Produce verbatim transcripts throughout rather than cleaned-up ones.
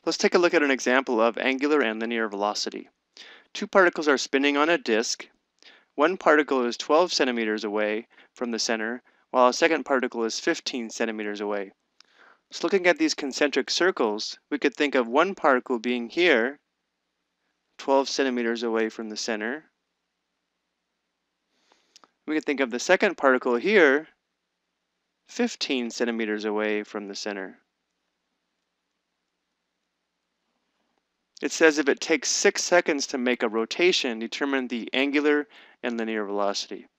Let's take a look at an example of angular and linear velocity. Two particles are spinning on a disk. One particle is twelve centimeters away from the center, while a second particle is fifteen centimeters away. So looking at these concentric circles, we could think of one particle being here, twelve centimeters away from the center. We could think of the second particle here, fifteen centimeters away from the center. It says if it takes six seconds to make a rotation, determine the angular and linear velocity.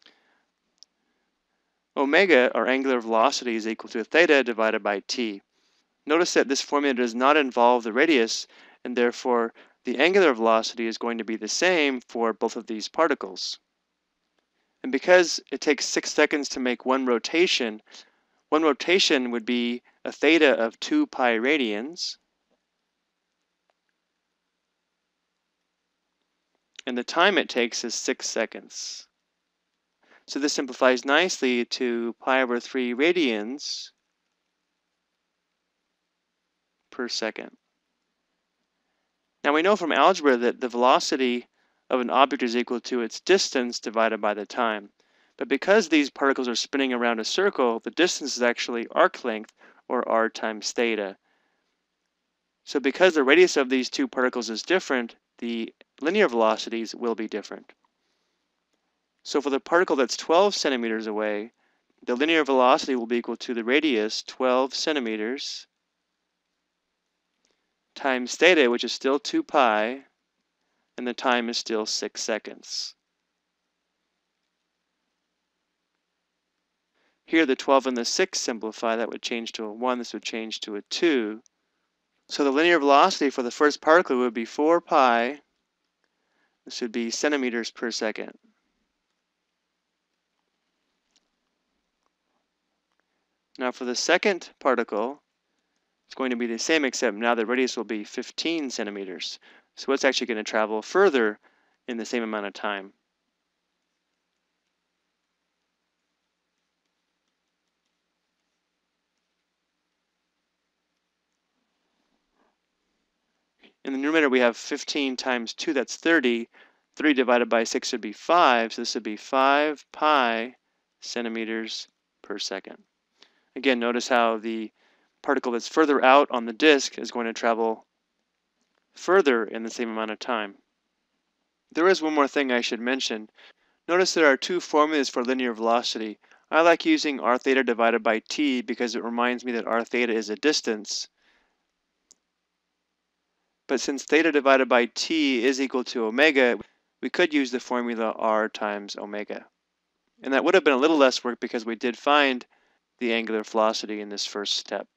Omega, or angular velocity, is equal to theta divided by t. Notice that this formula does not involve the radius, and therefore the angular velocity is going to be the same for both of these particles. And because it takes six seconds to make one rotation, one rotation would be a theta of two pi radians, and the time it takes is six seconds. So this simplifies nicely to pi over three radians per second. Now we know from algebra that the velocity of an object is equal to its distance divided by the time. But because these particles are spinning around a circle, the distance is actually arc length, or r times theta. So because the radius of these two particles is different, the linear velocities will be different. So for the particle that's twelve centimeters away, the linear velocity will be equal to the radius, twelve centimeters, times theta, which is still two pi, and the time is still six seconds. Here the twelve and the six simplify. That would change to a one. This would change to a two. So the linear velocity for the first particle would be four pi. This would be centimeters per second. Now for the second particle, it's going to be the same, except now the radius will be fifteen centimeters. So it's actually going to travel further in the same amount of time. In the numerator we have fifteen times two, that's thirty. three divided by six would be five, so this would be five pi centimeters per second. Again, notice how the particle that's further out on the disk is going to travel further in the same amount of time. There is one more thing I should mention. Notice there are two formulas for linear velocity. I like using r theta divided by t because it reminds me that r theta is a distance. But since theta divided by t is equal to omega, we could use the formula r times omega. And that would have been a little less work because we did find the angular velocity in this first step.